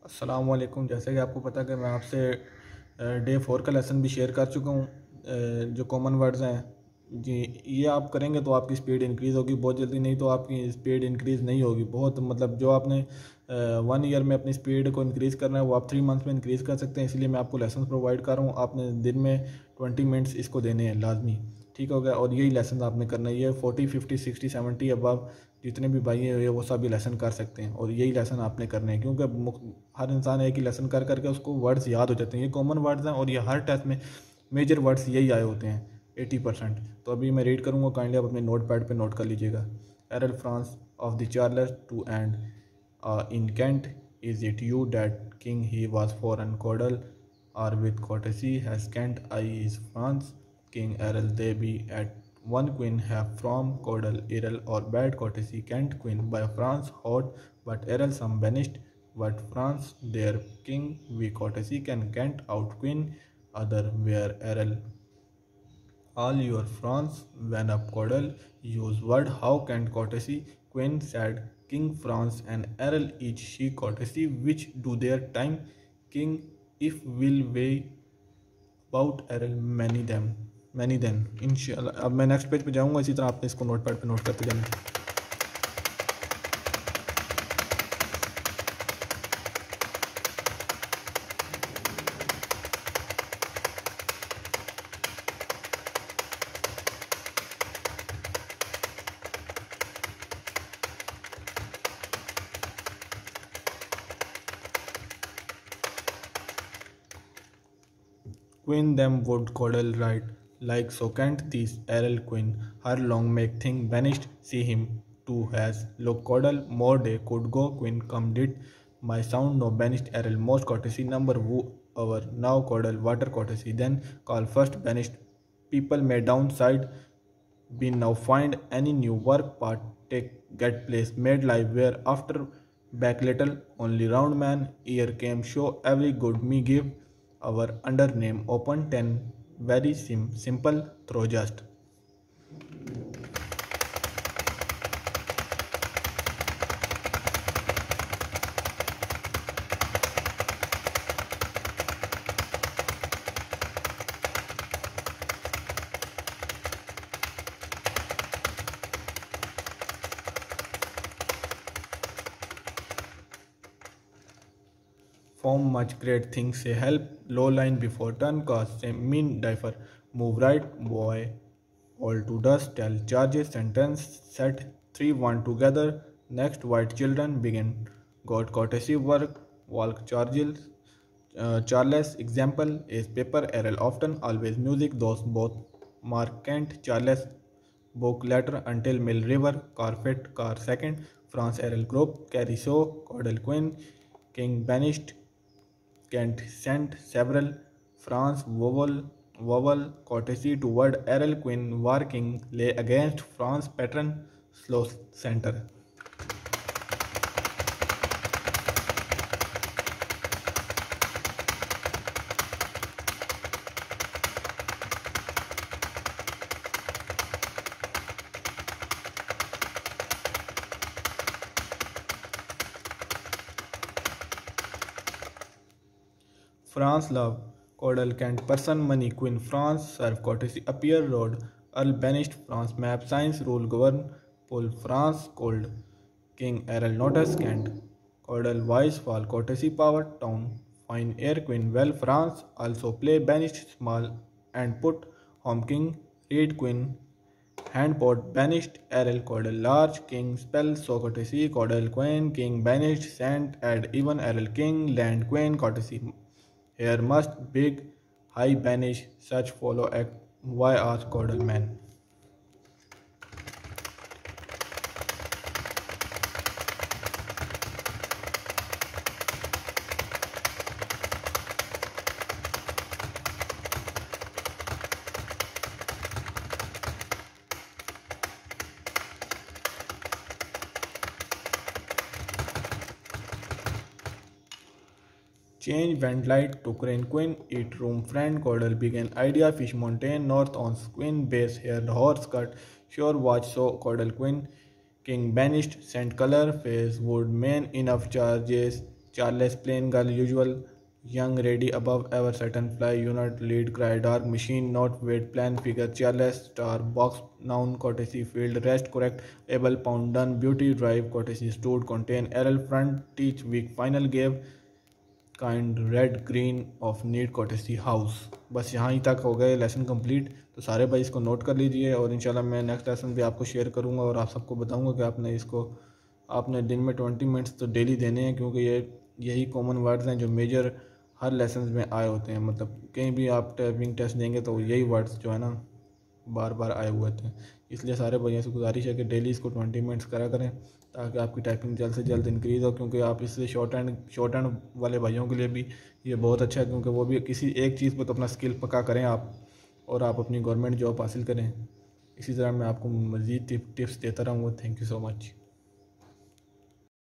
अस्सलाम वालेकुम। जैसे कि आपको पता है कि मैं आपसे डे 4 का लेसन भी शेयर कर चुका हूँ। जो कॉमन वर्ड्स हैं जी, ये आप करेंगे तो आपकी स्पीड इंक्रीज़ होगी बहुत जल्दी, नहीं तो आपकी स्पीड इंक्रीज़ नहीं होगी। बहुत मतलब जो आपने 1 ईयर में अपनी स्पीड को इंक्रीज़ करना है वो आप 3 मंथ्स में इंक्रीज़ कर सकते हैं। इसलिए मैं आपको लेसन प्रोवाइड कर रहा हूँ। आपने दिन में 20 मिनट्स इसको देने हैं लाजमी, ठीक हो गया। और यही लेसन आपने करना है। ये 40 50 60 70 अबव जितने भी भाई हैं वो सभी लेसन कर सकते हैं, और यही लेसन आपने करने हैं, क्योंकि हर इंसान एक ही लेसन कर करके उसको वर्ड्स याद हो जाते हैं। ये कॉमन वर्ड्स हैं और ये हर टेस्ट में मेजर वर्ड्स यही आए होते हैं 80%। तो अभी मैं रीड करूँगा, काइंडली आप अपने नोट पैड पर नोट कर लीजिएगा। Earl France of the Charles two and in Kent, is it you that king he was foreign caudal or with courtesy has Kent I is France, King Errol they be at one queen have from Caudle Errol or bad courtesy Kent queen by France hot, but Errol some banished, but France their king we courtesy can Kent out queen other where Errol all your France when up Caudle use word how Kent courtesy queen said King France and Errol each she courtesy which do their time King if will weigh about earl many then इंशाल्लाह। अब मैं next page पे जाऊँगा, इसी तरह आपने इसको note pad पे नोट करते जाना। Queen them would coddle right, like so can't this Errol Queen, her long make thing banished, see him too has look coddle, more day could go, Queen come did, my sound no banished Errol, most courtesy number woo our now coddle, water courtesy, then call first banished, people may downside, be now find any new work part, take get place, made live where after back little, only round man, ear came show every good me give, our under name open 10 very simple throw just form much great things say help low line before turn cause say mean differ move right boy all to dust tell charges sentence set 3 1 together next white children begin got courtesy work walk charges Charles example is paper errol often always music those both mark Kent Charles book letter until mill river carpet car second France errol group carry show Caudle queen king banished Kent sent several France vowel courtesy toward Errol Queen War King lay against France patron slow center. France love Caudle Kent person money Queen France serve courtesy appear road Earl banished France map science rule govern pull France cold King Errol notice Kent Caudle wise fall courtesy power town fine air Queen well France also play banished small and put home King read Queen handpot banished Errol Caudle large King spell so courtesy Caudle Queen King banished sent add even Errol King land Queen courtesy here must big high banish such follow act why ask Caudle man. Change went light to Crane Queen, eat room friend, Caudle began idea, fish mountain, north on Queen, base hair, horse cut, sure watch so Caudle Queen, king banished, sent color, face wood, main enough charges, Charles plain girl usual young ready above ever certain fly unit lead cry dark machine not wait plan figure cheerless star box noun courtesy field rest correct able pound done beauty drive courtesy stored contain errol front teach weak final gave kind red green of need courtesy house. बस यहाँ ही तक हो गए lesson complete. तो सारे भाई इसको note कर लीजिए और इंशाल्लाह मैं नेक्स्ट लेसन भी आपको शेयर करूँगा और आप सबको बताऊँगा कि आपने दिन में 20 मिनट्स तो डेली देने हैं, क्योंकि यही कॉमन वर्ड्स हैं जो मेजर हर लेसन में आए होते हैं। मतलब कहीं भी आप टाइपिंग टेस्ट देंगे तो यही वर्ड्स जो है ना बार बार आए हुए थे। इसलिए सारे भाइयों से गुजारिश है कि डेली इसको 20 मिनट्स करा करें ताकि आपकी टाइपिंग जल्द से जल्द इंक्रीज़ हो, क्योंकि आप इससे शॉर्ट हैंड वाले भाइयों के लिए भी ये बहुत अच्छा है, क्योंकि वो भी किसी एक चीज़ पर तो अपना स्किल पक्का करें आप और आप अपनी गवर्नमेंट जॉब हासिल करें। इसी तरह मैं आपको मज़ीद टिप्स देता रहूँगा। Thank you so much.